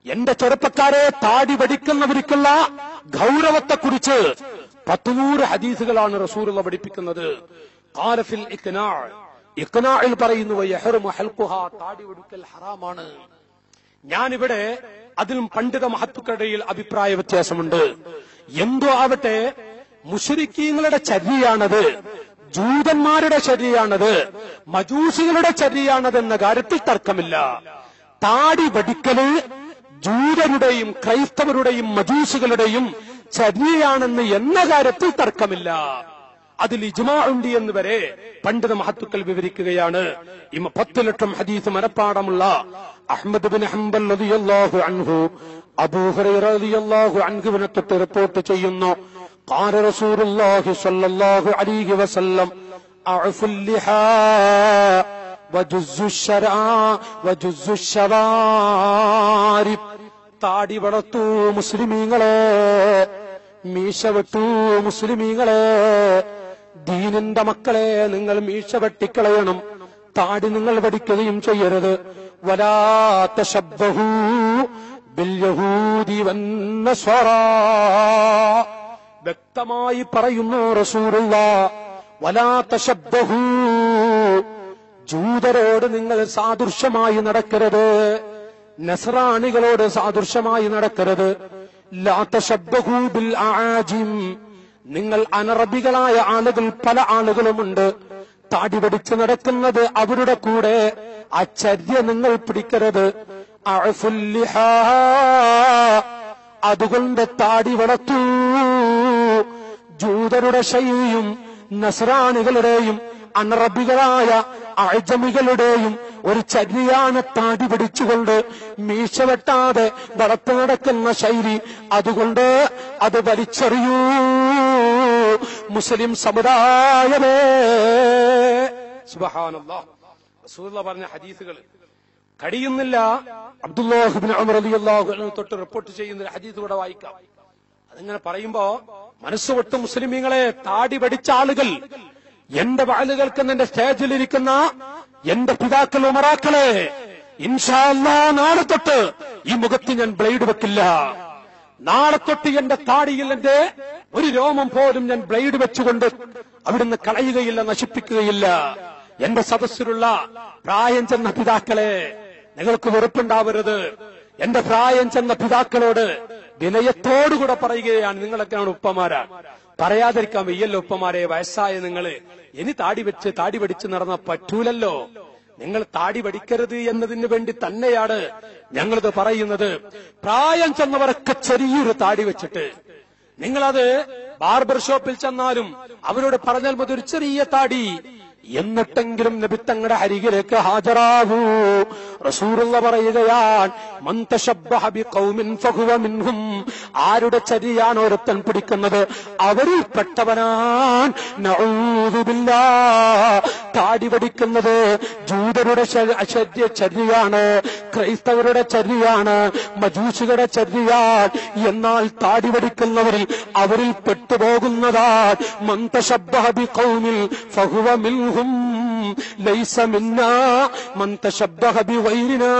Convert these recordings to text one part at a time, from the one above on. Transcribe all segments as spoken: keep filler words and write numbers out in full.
എന്റെ ചെറുപ്പക്കാരെ, താടി വടിക്കുന്നവർക്കുള്ള ഗൗരവത്തെക്കുറിച്ച് പത്തുനൂറ് ഹദീസുകളാണ് റസൂലുള്ള പഠിപ്പിക്കുന്നത്. ഖാലഫിൽ ഇഖ്നാ, ഇഖ്നാഇൽ പറയുന്നു വയഹ്റമു ഹൽഖുഹാ, താടി വടിക്കൽ ഹറാമാണ്. ഞാനിവിടെ അതിലും പണ്ഡിത മഹത്തുക്കളുടെയിൽ അഭിപ്രായ വ്യത്യാസമുണ്ട്. എന്തോ ആവട്ടെ, മുശ്രിക്കീങ്ങളുടെ ചര്യയാണത്, ജൂതന്മാരുടെ ചര്യയാണത്, മജൂസികളുടെ ചര്യയാണത് എന്ന കാര്യത്തിൽ തർക്കമില്ല. താടി വടിക്കല് ജൂതരുടെയും ക്രൈസ്തവരുടെയും മജൂസുകളുടെയും ചര്യയാണെന്ന് എന്ന കാര്യത്തിൽ തർക്കമില്ല. അതിൽ ഇജ്മാ ഉണ്ട് എന്ന് വരെ പണ്ഡിത മഹത്തുക്കൾ വിവരിക്കുകയാണ്. ഇമ പത്ത് ലക്ഷം ഹദീസ് മനപ്പാടമുള്ള അഹ്മദ് ബിൻ ഹംബൽ റളിയല്ലാഹു അൻഹു അബൂ ഹുറൈറ റളിയല്ലാഹു അൻഹുവിനെ തൊട്ട് റിപ്പോർട്ട് ചെയ്യുന്നു, ഖാല റസൂലുള്ളാഹി സ്വല്ലല്ലാഹു അലൈഹി വസല്ലം അഅഫുൽ ലിഹാ വജുസ്സു ശറാ വജുസ്സു ശവാരിബ്. താടി വളർത്തു മുസ്ലിമീങ്ങളെ, മീശ വെട്ടു മുസ്ലിമീങ്ങളെ, ദീനിന്റെ മക്കളെ നിങ്ങൾ മീശ വെട്ടിക്കളയണം, താടി നിങ്ങൾ വടിക്കുകയും ചെയ്യരുത്. വലാ തശബ്ബഹു ബിൽ യഹൂദി വന്നസ്വറാ, വ്യക്തമായി പറയുന്നു റസൂലുള്ളാഹ്, വലാ തശബ്ബഹു, ജൂതരോട് നിങ്ങൾ സാദൃശ്യമായി നടക്കരുത്, നസ്രാണികളോട് സാദൃശ്യമായി നടക്കരുത്. ലാ തശബ്ബഹു ബിൽ ആജിം, നിങ്ങൾ അനറബികളായ ആളുകൾ പല ആളുകളുമുണ്ട്, താടി വടിച്ച് നടക്കുന്നത്, അവരുടെ കൂടെ ആ ചര്യ നിങ്ങൾ പിടിക്കരുത്. അഅഫുൽ ലിഹാ, അതുകൊണ്ട് താടി വളർത്തൂ. ജൂതരുടെ ശൈലിയും നസ്രാണികളുടെയും അനറബികളായ അഅജമികളുടെയും ഒരു ചര്യയാണ് താടി പിടിച്ചുകൊണ്ട് മീശ വെട്ടാതെ വളർത്തു നടക്കുന്ന ശൈലി. അതുകൊണ്ട് അത് വലിച്ചെറിയൂ മുസ്ലിം സമുദായമേ. സുബ്ഹാനല്ലാഹ്, റസൂലുള്ളാഹി പറഞ്ഞ ഹദീസുകൾ കഴിയുന്നില്ല. അബ്ദുല്ലാഹ് ഇബ്നു ഉമർ റളിയല്ലാഹു അൻഹു തൊട്ട് റിപ്പോർട്ട് ചെയ്യുന്ന ഹദീസ് കൂടെ വായിക്കാം. അതിങ്ങനെ പറയുമ്പോ മനസ്സുവിട്ട് മുസ്ലിമീങ്ങളെ, താടി പഠിച്ച ആളുകൾ, എന്റെ വാല് കേൾക്കുന്ന എന്റെ സ്റ്റേജിലിരിക്കുന്ന എന്റെ പിതാക്കൾ ഉമറാക്കളെ, ഇൻഷാ അല്ലാഹ് നാളെ തൊട്ട് ഈ മുഖത്ത് ഞാൻ ബ്ലേഡ് വെക്കില്ല. നാളെ തൊട്ട് എന്റെ താടിയിൽ എന്റെ ഒരു രോമം പോലും ഞാൻ ബ്ലേഡ് വെച്ചുകൊണ്ട് അവിടുന്ന് കളയുകയില്ല, നശിപ്പിക്കുകയില്ല. എന്റെ സദസ്സിലുള്ള പ്രായം ചെന്ന പിതാക്കളെ, നിങ്ങൾക്ക് വെറുപ്പുണ്ടാവരുത്. എന്റെ പ്രായം ചെന്ന പിതാക്കളോട് വിനയത്തോടുകൂടെ പറയുകയാണ്, നിങ്ങളൊക്കെയാണ് ഉപ്പമാരാ, പറയാതിരിക്കാൻ വയ്യല്ലോ ഉപ്പമാരെ, വയസ്സായ നിങ്ങള് ഇനി താടി വെച്ച് താടി പഠിച്ച് നടന്ന പറ്റൂലല്ലോ. നിങ്ങൾ താടി പഠിക്കരുത് എന്നതിന് വേണ്ടി തന്നെയാണ് ഞങ്ങളിത് പറയുന്നത്. പ്രായം ചെന്നവരൊക്കെ ചെറിയൊരു താടി വെച്ചിട്ട്, നിങ്ങളത് ബാർബർ ഷോപ്പിൽ ചെന്നാലും അവരോട് പറഞ്ഞാൽ മതി ഒരു ചെറിയ താടി, എന്നിട്ടെങ്കിലും നബി തങ്ങളുടെ അരികിലേക്ക് ഹാജരാകൂ. റസൂലുള്ളാഹി പറയുകയാണ്, മൻ തശബ്ബഹ ബിഖൗമിൻ ഫഹുവ മിൻഹും, ആരുടെ ചര്യയാണ് ഒരുത്തൻ പിടിക്കുന്നത് അവരിൽ പെട്ടവനാൻ. നഊദു ബില്ലാഹ്, താടി പഠിക്കുന്നത് ജൂതരുടെ ചര്യയാണ്, ക്രൈസ്തവരുടെ ചര്യയാണ്, മജൂസികളുടെ ചര്യയാണ്. എന്നാൽ താടി പഠിക്കുന്നവരിൽ അവരിൽ പെട്ടുപോകുന്നതാണ്. മൻ തശബ്ബഹ ബിഖൗമിൻ ഫഹുവ മിൻഹും ലൈസ മിന്നാ മൻ തശബ്ബഹ ബിഗൈരിനാ,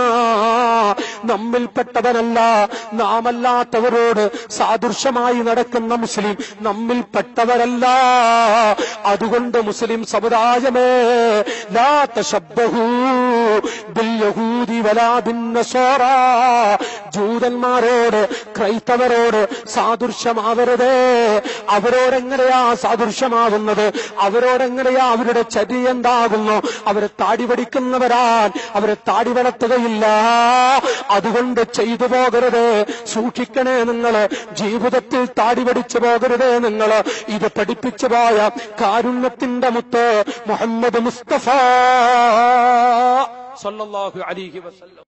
നമ്മിൽപ്പെട്ടവനല്ല, നാമല്ലാത്തവരോട് സാദൃശ്യമായി നടക്കുന്ന മുസ്ലിം നമ്മിൽപ്പെട്ടവരല്ല. അതുകൊണ്ട് മുസ്ലിം സമുദായമേ, ലാ തശബ്ബഹു ബിൽ യഹൂദി വലാ ബിൻ നസ്വാറാ, ജൂതന്മാരോട് ക്രൈസ്തവരോട് സാദൃശ്യമാവരുത്. അവരോടെങ്ങനെയാ സാദൃശ്യമാവുന്നത്? അവരോടെങ്ങനെയാ അവരുടെ ചര്യ എന്താകുന്നു? അവരെ താടി പഠിക്കുന്നവരാൻ, അവരെ താടി വളർത്തുകയില്ല. അതുകൊണ്ട് ചെയ്തു പോകരുത്, സൂക്ഷിക്കണേ നിങ്ങൾ. ജീവിതത്തിൽ താടി പഠിച്ചു പോകരുത് നിങ്ങൾ. ഇത് പഠിപ്പിച്ചു പോയ കാരുണ്യത്തിന്റെ മുത്ത് മുഹമ്മദ് മുസ്തഫ സല്ലല്ലാഹു അലൈഹി വസല്ലം